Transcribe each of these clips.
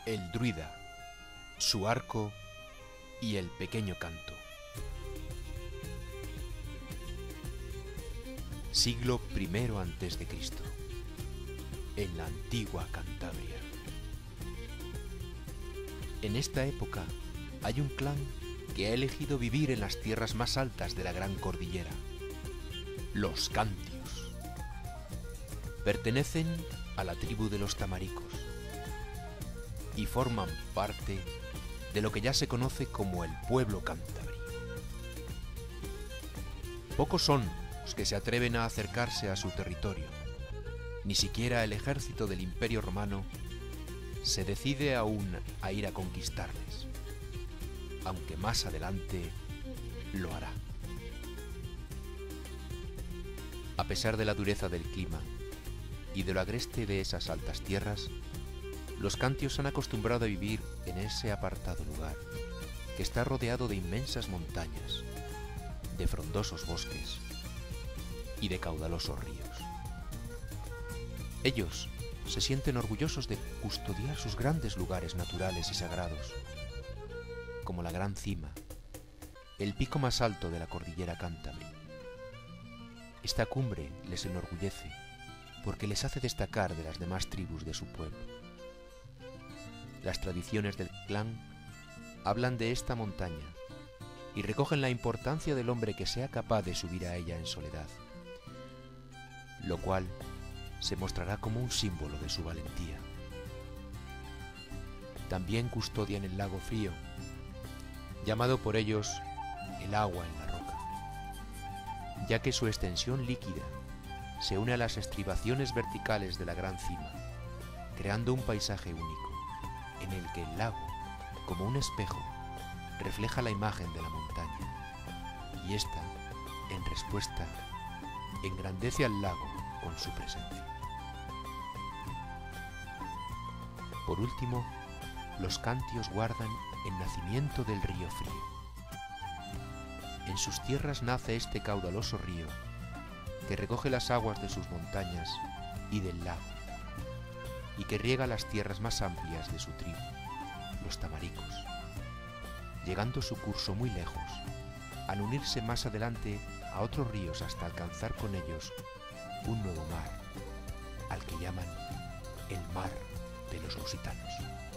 El druida, su arco y el pequeño canto. Siglo I a.C., en la antigua Cantabria. En esta época hay un clan que ha elegido vivir en las tierras más altas de la gran cordillera, los Cantios. Pertenecen a la tribu de los tamaricos y forman parte de lo que ya se conoce como el pueblo cántabro. Pocos son los que se atreven a acercarse a su territorio. Ni siquiera el ejército del Imperio Romano se decide aún a ir a conquistarles, aunque más adelante lo hará. A pesar de la dureza del clima y de lo agreste de esas altas tierras, los cantios han acostumbrado a vivir en ese apartado lugar, que está rodeado de inmensas montañas, de frondosos bosques y de caudalosos ríos. Ellos se sienten orgullosos de custodiar sus grandes lugares naturales y sagrados, como la gran cima, el pico más alto de la cordillera cántabra. Esta cumbre les enorgullece porque les hace destacar de las demás tribus de su pueblo. Las tradiciones del clan hablan de esta montaña y recogen la importancia del hombre que sea capaz de subir a ella en soledad, lo cual se mostrará como un símbolo de su valentía. También custodian el lago frío, llamado por ellos el agua en la roca, ya que su extensión líquida se une a las estribaciones verticales de la gran cima, creando un paisaje único, en el que el lago, como un espejo, refleja la imagen de la montaña, y ésta, en respuesta, engrandece al lago con su presencia. Por último, los cantios guardan el nacimiento del río Frío. En sus tierras nace este caudaloso río que recoge las aguas de sus montañas y del lago, y que riega las tierras más amplias de su tribu, los tamaricos, llegando su curso muy lejos, al unirse más adelante a otros ríos hasta alcanzar con ellos un nuevo mar, al que llaman el mar de los lusitanos.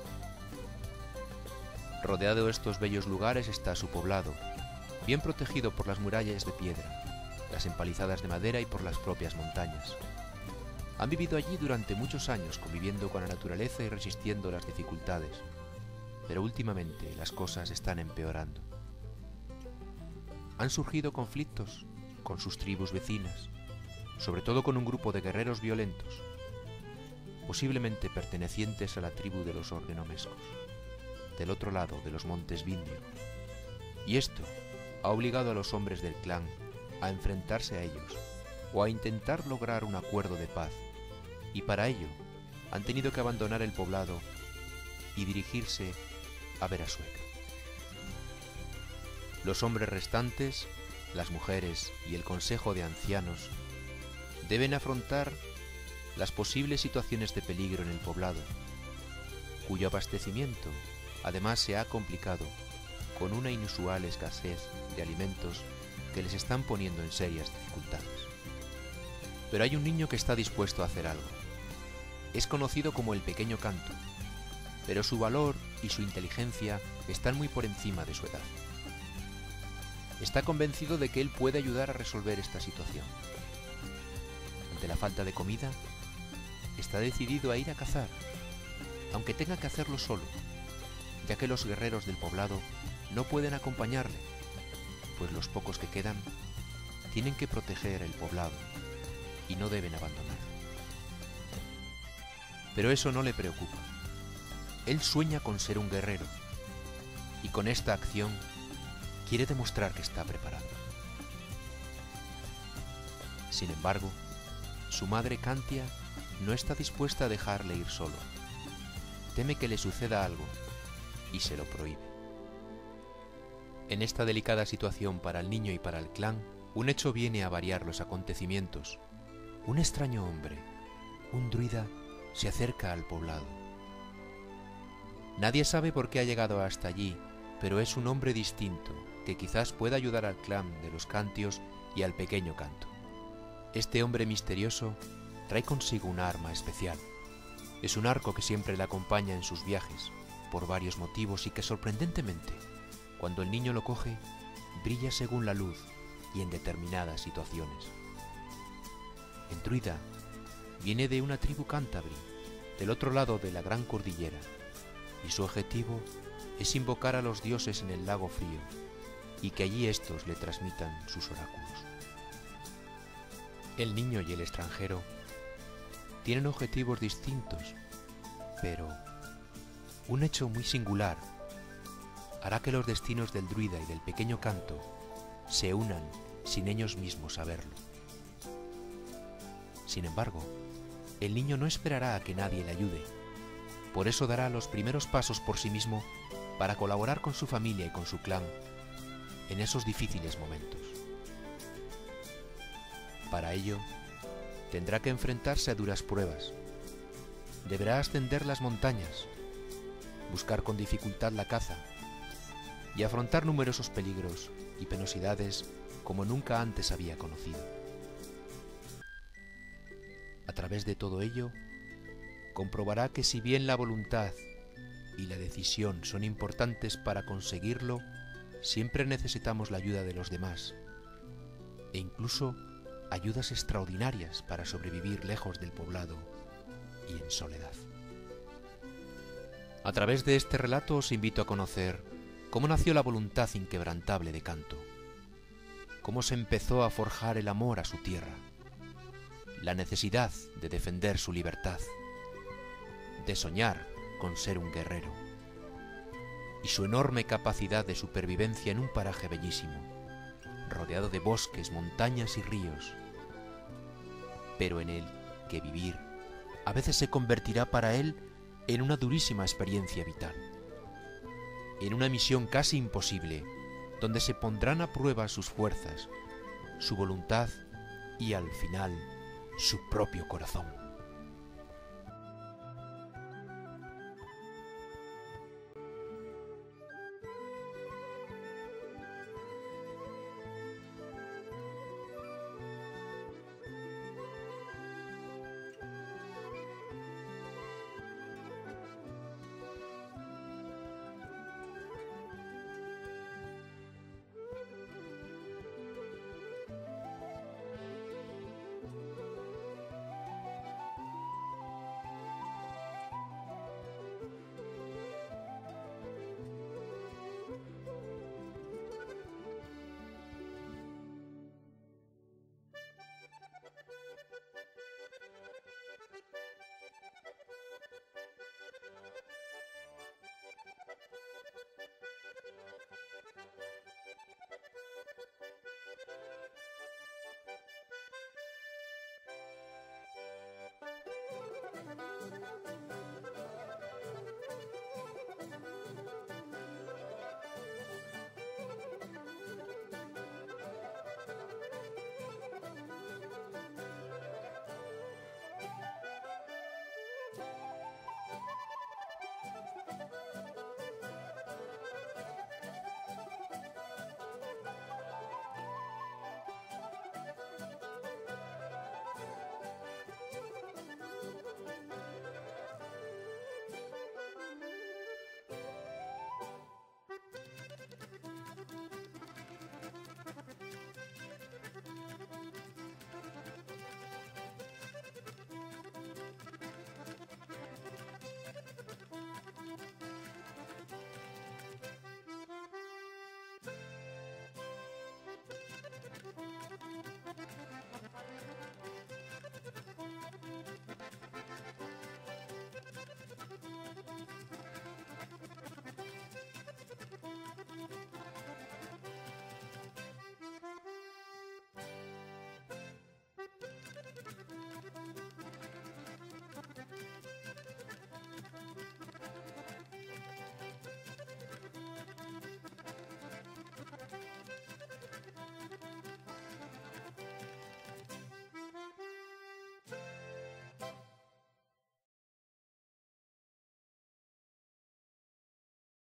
Rodeado de estos bellos lugares está su poblado, bien protegido por las murallas de piedra, las empalizadas de madera y por las propias montañas. Han vivido allí durante muchos años, conviviendo con la naturaleza y resistiendo las dificultades, pero últimamente las cosas están empeorando. Han surgido conflictos con sus tribus vecinas, sobre todo con un grupo de guerreros violentos, posiblemente pertenecientes a la tribu de los orgenomescos, del otro lado de los montes Vindio, y esto ha obligado a los hombres del clan a enfrentarse a ellos o a intentar lograr un acuerdo de paz, y para ello han tenido que abandonar el poblado y dirigirse a Verasueca. Los hombres restantes, las mujeres y el consejo de ancianos deben afrontar las posibles situaciones de peligro en el poblado, cuyo abastecimiento además se ha complicado con una inusual escasez de alimentos que les están poniendo en serias dificultades. Pero hay un niño que está dispuesto a hacer algo. Es conocido como el pequeño canto, pero su valor y su inteligencia están muy por encima de su edad. Está convencido de que él puede ayudar a resolver esta situación. Ante la falta de comida, está decidido a ir a cazar, aunque tenga que hacerlo solo, ya que los guerreros del poblado no pueden acompañarle, pues los pocos que quedan tienen que proteger el poblado y no deben abandonar. Pero eso no le preocupa. Él sueña con ser un guerrero, y con esta acción quiere demostrar que está preparado. Sin embargo, su madre Cantia no está dispuesta a dejarle ir solo. Teme que le suceda algo y se lo prohíbe. En esta delicada situación para el niño y para el clan, un hecho viene a variar los acontecimientos. Un extraño hombre, un druida, se acerca al poblado. Nadie sabe por qué ha llegado hasta allí, pero es un hombre distinto, que quizás pueda ayudar al clan de los Cantios y al pequeño Canto. Este hombre misterioso trae consigo una arma especial. Es un arco que siempre le acompaña en sus viajes, por varios motivos, y que sorprendentemente, cuando el niño lo coge, brilla según la luz y en determinadas situaciones. El druida viene de una tribu cántabri, del otro lado de la gran cordillera, y su objetivo es invocar a los dioses en el lago frío y que allí éstos le transmitan sus oráculos. El niño y el extranjero tienen objetivos distintos, pero un hecho muy singular hará que los destinos del druida y del pequeño Canto se unan sin ellos mismos saberlo. Sin embargo, el niño no esperará a que nadie le ayude. Por eso dará los primeros pasos por sí mismo para colaborar con su familia y con su clan en esos difíciles momentos. Para ello, tendrá que enfrentarse a duras pruebas. Deberá ascender las montañas, buscar con dificultad la caza y afrontar numerosos peligros y penosidades como nunca antes había conocido. A través de todo ello, comprobará que si bien la voluntad y la decisión son importantes para conseguirlo, siempre necesitamos la ayuda de los demás, e incluso ayudas extraordinarias para sobrevivir lejos del poblado y en soledad. A través de este relato os invito a conocer cómo nació la voluntad inquebrantable de Canto, cómo se empezó a forjar el amor a su tierra, la necesidad de defender su libertad, de soñar con ser un guerrero, y su enorme capacidad de supervivencia en un paraje bellísimo, rodeado de bosques, montañas y ríos, pero en el que vivir a veces se convertirá para él en una durísima experiencia vital, en una misión casi imposible, donde se pondrán a prueba sus fuerzas, su voluntad y, al final, su propio corazón.